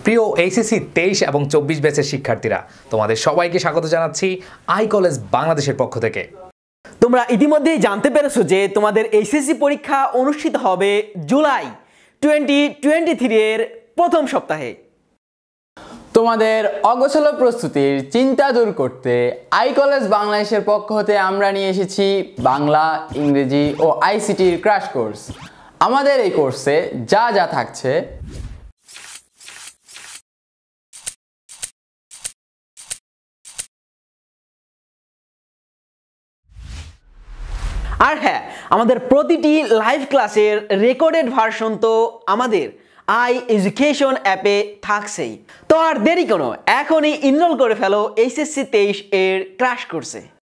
প্রিয় এইচএসসি 23 এবং 24 ব্যাচের শিক্ষার্থীরা, তোমাদের সবাইকে স্বাগত জানাচ্ছি আই কলেজ বাংলাদেশের পক্ষ থেকে। তোমরা ইতিমধ্যেই জানতে পেরেছো যে তোমাদের এইচএসসি পরীক্ষা অনুষ্ঠিত হবে জুলাই 2023 এর প্রথম সপ্তাহে। তোমাদের অগোছালো প্রস্তুতির চিন্তা দূর করতে আই কলেজ বাংলাদেশের পক্ষ হতে আমরা নিয়ে এসেছি বাংলা, ইংরেজি ও আইসিটির ক্র্যাশ কোর্স। আমাদের এই কোর্সে যা যা থাকছে: আর হ্যাঁ, আমাদের প্রতিটি লাইভ ক্লাসের রেকর্ডেড ভার্সন তো আমাদের আই এডুকেশন অ্যাপে থাকছেই। তো আর দেরি কোনো, এখনই এনরোল করে ফেলো এইচএসসি 23 এর ক্র্যাশ কোর্সে।